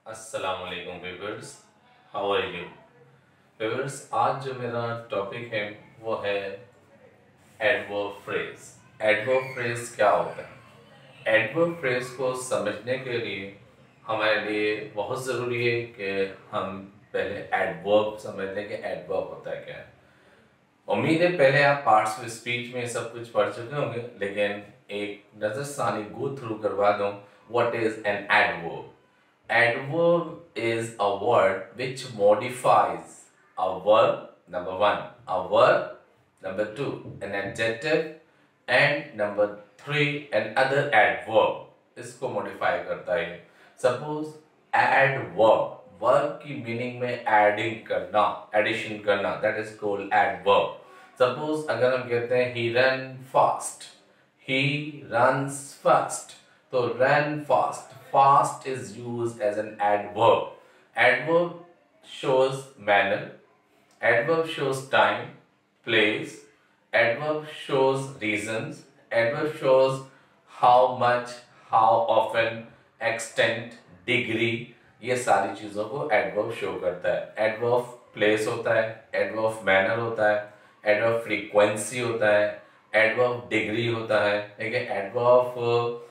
अस्सलाम वालेकुम viewers, how are you viewers. आज जो मेरा टॉपिक है वो है एडवर्ब फ्रेज। एडवर्ब फ्रेज क्या होता है? एडवर्ब फ्रेज को समझने के लिए हमारे लिए बहुत ज़रूरी है कि हम पहले एडवर्ब समझ लें कि एडवर्ब होता है क्या है। उम्मीद है पहले आप पार्ट्स ऑफ स्पीच में सब कुछ पढ़ चुके होंगे, लेकिन एक नज़रसानी गो थ्रू करवा दूं। What is an adverb? Adverb is a word which modifies a verb, number one, a verb, number two, an adjective, and number three, another adverb. इसको modify करता है। Suppose adverb, verb की meaning में adding करना, addition करना, that is called adverb. Suppose अगर हम कहते हैं he ran fast, he runs fast, तो run fast. Fast is used as an adverb. Adverb shows manner. Adverb shows time, place. Adverb shows reasons. Adverb shows how much, how often, extent, degree. ये सारी चीज़ों को adverb show करता है। Adverb place होता है, adverb manner होता है, adverb frequency होता है, adverb degree होता है, ठीक है, adverb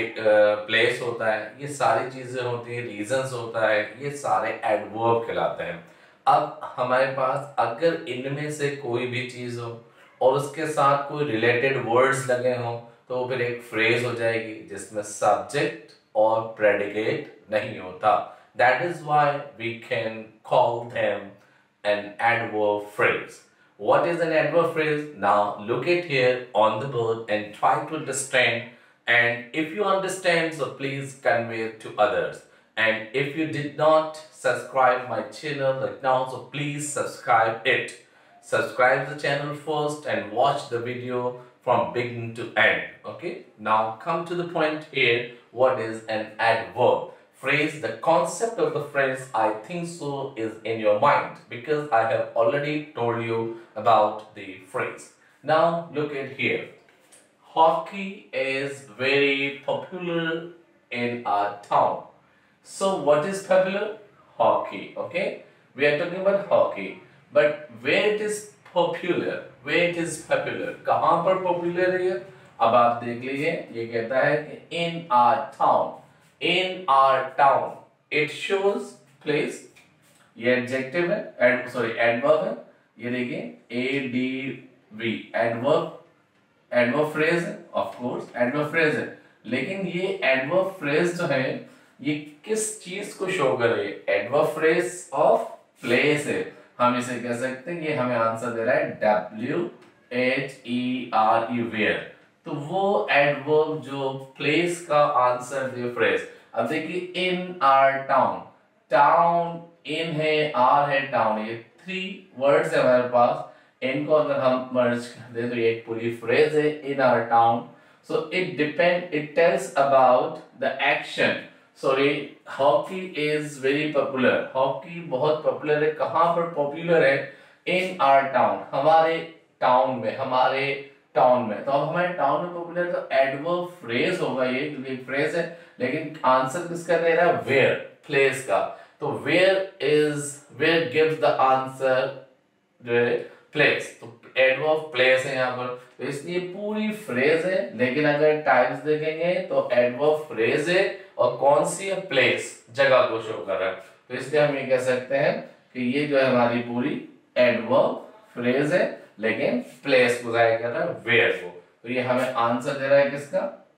प्लेस होता है। ये सारी चीजें होती हैं, रीजंस होता है, ये सारे एडवर्ब कहलाते हैं। अब हमारे पास अगर इनमें से कोई भी चीज हो और उसके साथ कोई रिलेटेड वर्ड्स लगे हों तो फिर एक फ्रेज हो जाएगी जिसमें सब्जेक्ट और प्रेडिकेट नहीं होता। That is why we can call them an adverb phrase. What is an adverb phrase? Now look at here on the board and try to understand. And if you understand, so please convey it to others. And if you did not subscribe my channel right now, so please subscribe it. Subscribe the channel first and watch the video from beginning to end. Okay, now come to the point here. What is an adverb phrase? The concept of the phrase, I think so, is in your mind because I have already told you about the phrase. Now look at here. Hockey is very popular in our town. So what is popular? Hockey. Okay, we are talking about hockey, but where it is popular? Where it is popular? कहाँ पर popular है ये? अब आप देख लीजिए, ये कहता है कि in our town. In our town. It shows place. ये adjective है, adverb है। ये देखिए ADV, adverb। एडवर्ब फ्रेज है, ऑफ कोर्स एडवर्ब फ्रेज है, लेकिन ये एडवर्ब फ्रेज जो है ये किस चीज को शो कर रही है? एडवर्ब फ्रेज ऑफ प्लेस है। हम इसे कह सकते हैं, ये हमें आंसर दे रहा है WHERE, वेयर। तो वो एडवर्ब जो प्लेस का आंसर दे फ्रेज। अब देखिए in our town, town in है, आर है, टाउन, ये थ्री वर्ड्स है हमारे पास। इनको अगर हम मर्ज कर दे तो ये एक पूरी फ्रेज है, in our town. So it tells about the action. Sorry, hockey is very popular. Hockey बहुत पॉपुलर है। कहां पर पॉपुलर है? इन आवर टाउन, हमारे टाउन में, हमारे टाउन में। तो अब हमारे टाउन में पॉपुलर, तो एडवर्ब फ्रेज होगा ये, क्योंकि फ्रेज है, लेकिन आंसर किसका दे रहा है? वेयर, प्लेस का। तो where gives the answer place. तो एडवर्ब प्लेस है यहाँ पर, तो इसलिए पूरी फ्रेज है, लेकिन अगर टाइप्स देखेंगे तो एडवर्ब फ्रेज है और कौन सी है? प्लेस, जगह को शो कर रहा है। तो इसलिए हम ये कह सकते हैं कि ये जो है हमारी पूरी एडवर्ब फ्रेज है, लेकिन प्लेस को जाहिर कर रहा है, वेयर को। तो ये हमें आंसर दे रहा है किसका?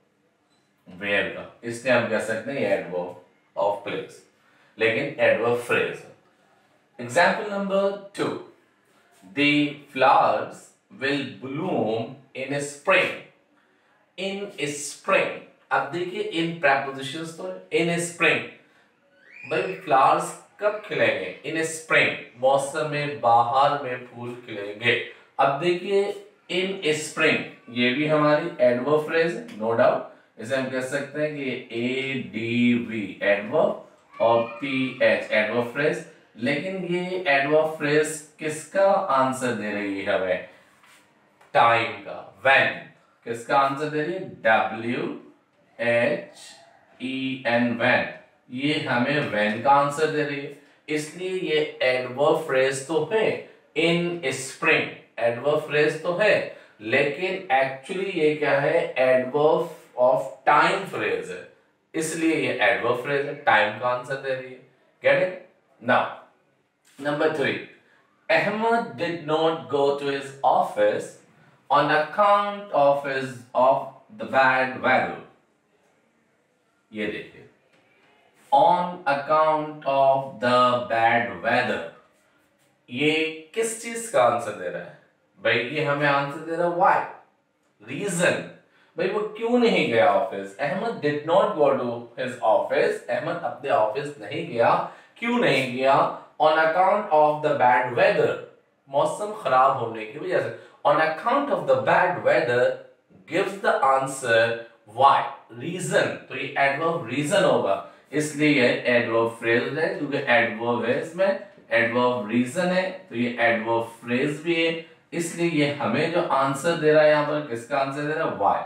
वेयर का। इसलिए हम कह सकते हैं एडवर्ब ऑफ प्लेस, लेकिन एडवर्ब फ्रेज है। Example number 2, the flowers will bloom in spring. In spring, अब देखिए इन prepositions तो in spring, भाई flowers कब खिलेंगे? in spring, मौसम में बाहर में फूल खिलेंगे। अब देखिए in spring, ये भी हमारी adverb phrase है, no doubt। इसे हम कह सकते हैं कि ADV adverb और PH adverb phrase, लेकिन ये एडवर्ब फ्रेज किसका आंसर दे रही है हमें? टाइम का, व्हेन। किसका आंसर दे रही है? WHEN, when. ये हमें when का आंसर दे रही है, इसलिए ये एडवर्ब फ्रेज तो है इन स्प्रिंग, एडवर्ब फ्रेज तो है, लेकिन एक्चुअली ये क्या है, एडवर्ब ऑफ टाइम फ्रेज है, इसलिए ये एडवर्ब फ्रेज है, टाइम का आंसर दे रही है। Get it? Now number 3, Ahmed did not go to his office on account of the bad weather. ये देखिए, on account of the bad weather, ये किस चीज का आंसर दे रहा है भाई? ये हमें आंसर दे रहा है why, रीजन। भाई वो क्यों नहीं गया office? Ahmed did not go to his office, Ahmed अपने ऑफिस नहीं गया, क्यों नहीं गया? On account of the bad weather, मौसम खराब होने की वजह से। On account of the bad weather gives the answer why, reason, तो ये एडवर्ब रीजन होगा, इसलिए ये एडवर्ब फ्रेज है, क्योंकि एडवर्ब है इसमें, एडवर्ब रीजन है, तो ये एडवर्ब फ्रेज भी है, इसलिए ये हमें जो आंसर दे रहा है यहाँ पर, किसका आंसर दे रहा है? वाई,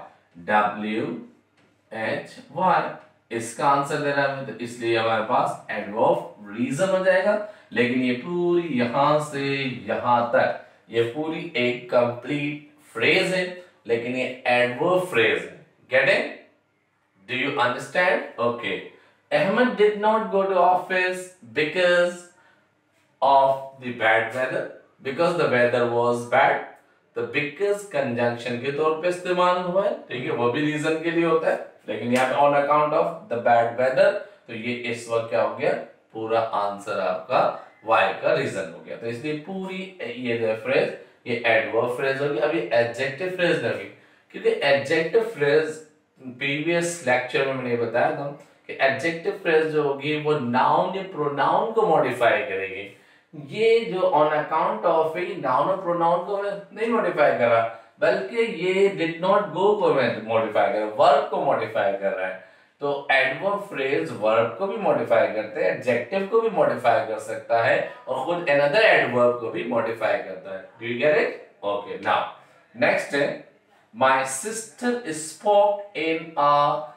WHY, इसका आंसर दे रहा है, तो इसलिए हमारे पास एडवर्ब रीजन हो जाएगा। लेकिन ये पूरी यहां से यहां तक ये पूरी एक कंप्लीट फ्रेज है, लेकिन ये एडवर्ब फ्रेज है। Getting? Do you understand? Okay. Ahmed did not go to office because of the bad weather, because the weather was bad, तो because कंजंक्शन के तौर पे इस्तेमाल हुआ है, ठीक है, वो भी रीजन के लिए होता है, लेकिन यहाँ पे on account of the bad weather, तो ये इस वक्त क्या हो गया, पूरा आंसर आपका वाई का रीजन हो गया। तो इसलिए पूरी ये फ्रेज ये एडवर्ब फ्रेज होगी। अभी एडजेक्टिव फ्रेज लगी, क्योंकि एडजेक्टिव फ्रेज प्रीवियस लेक्चर में मैंने बताया था कि एडजेक्टिव फ्रेज जो होगी वो नाउन या प्रोनाउन को मॉडिफाई करेगी। ये जो ऑन अकाउंट ऑफ है, नाउन और प्रोनाउन को नहीं मॉडिफाई कर रहा, बल्कि ये डिड नॉट गो को मॉडिफाई कर रहा है, वर्ब को मॉडिफाई कर रहा है। तो एडवर्ब फ्रेज वर्ब को भी मॉडिफाई करते हैं, एडजेक्टिव को भी मॉडिफाई कर सकता है, और खुद अनदर एडवर्ब को भी मॉडिफाई करता है। Do you get it? Okay, now next है, my sister spoke in a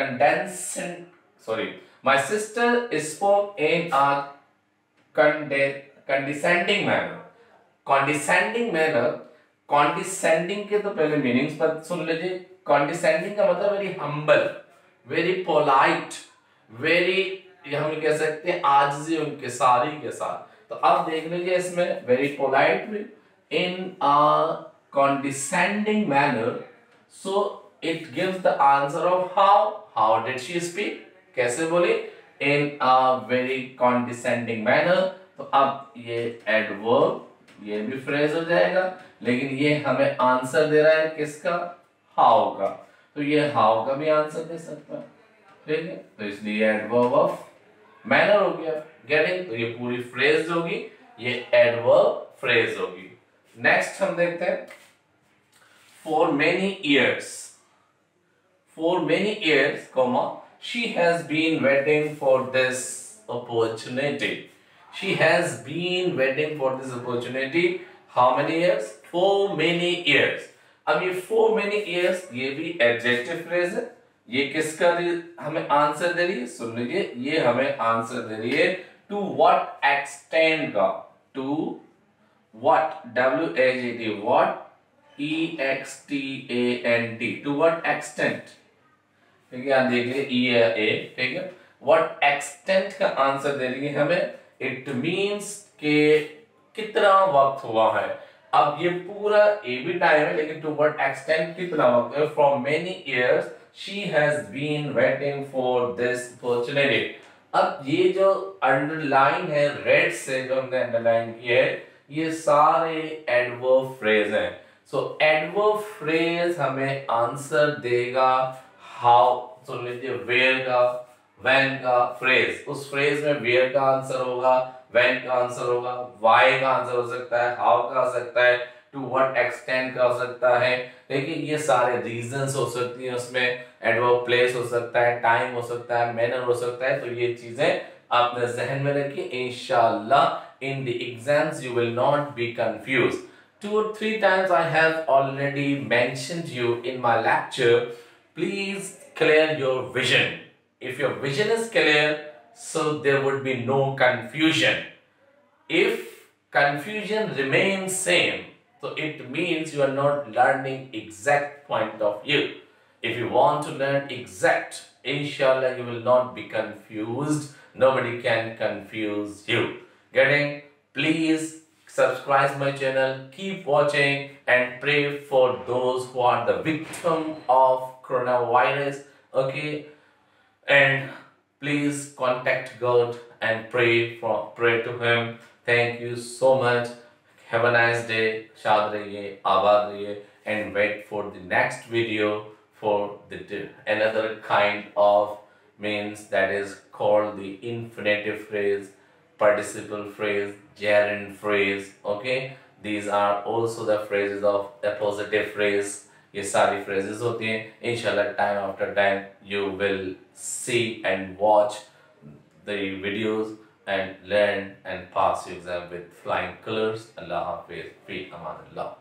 my sister spoke in a condescending manner. condescending manner, condescending के तो पहले मीनिंग्स पर सुन लीजिए। condescending का मतलब very humble, very polite, very, हम कह सकते हैं आजिज़ी उनके सारी के साथ। तो अब देख लीजिए इसमें वेरी पोलाइट भी, इन अ condescending manner, so it gives the answer of how did she speak, कैसे बोली, in a very condescending manner। तो अब ये एडवर्ब ये भी फ्रेज हो जाएगा, लेकिन ये हमें आंसर दे रहा है किसका, हाउ का, तो ये हाउ का भी आंसर दे सकता है, ठीक है, तो इसलिए एडवर्ब ऑफ मैनर हो गया। गेटिंग? तो ये पूरी फ्रेज होगी, ये एडवर्ब फ्रेज होगी। नेक्स्ट हम देखते हैं, for many years, she has been waiting for this opportunity. She has been waiting for this opportunity. How many years? For many years. अब ये for many years ये भी adjective phrase है। ये किसका हमें आंसर दे रही है? सुन लीजिए, ये हमें आंसर दे रही है to what extent का, to what, WHAT, what, EXTANT, to what extent, ठीक है, आप देख लीजिए ए, ठीक है, व्हाट एक्सटेंट का आंसर दे रही है हमें, इट मींस के कितना वक्त हुआ है। अब ये पूरा ए भी टाइम है, लेकिन टू व्हाट एक्सटेंट कितना वक्त है, from many years she has been waiting for this opportunity. अब ये जो अंडरलाइन है रेड से, जो हमने अंडरलाइन किया है, ये सारे एडवर्ब फ्रेज हैं। सो एडवर्ब फ्रेज हमें आंसर देगा हाउ, सुन लीजिए, वेयर का, व्हेन का फ्रेज, उस फ्रेज में वेयर का आंसर होगा, व्हेन का आंसर होगा, व्हाई का आंसर हो सकता है, हाउ का हो सकता है, टू व्हाट एक्सटेंट का हो सकता है। लेकिन ये सारे रीजंस हो सकती हैं, उसमें एडवर्ब प्लेस हो सकता है, टाइम हो सकता है, मैनर हो सकता है। तो ये चीजें अपने जहन में रखिए, इंशाल्लाह in the exams you will not be confuse. 2 or 3 times I have already mentioned you in my lecture. Please clear your vision. If your vision is clear, so there would be no confusion. If confusion remains same, so it means you are not learning exact point of view. If you want to learn exact, inshallah you will not be confused. Nobody can confuse you. Getting? Please subscribe my channel, keep watching, and pray for those who are the victim of coronavirus. Okay, and please contact God and pray to Him. Thank you so much. Have a nice day. Shad rahiye, abad rahiye, and wait for the next video for another kind of means that is called the infinitive phrase, participle phrase, gerund phrase. Okay, these are also the phrases of appositive phrase. ये सारी phrases होती हैं. इंशाल्लाह time after time you will see and watch the videos and learn and pass your exam with flying colors. Allah Hafiz. Fi Aman Allah.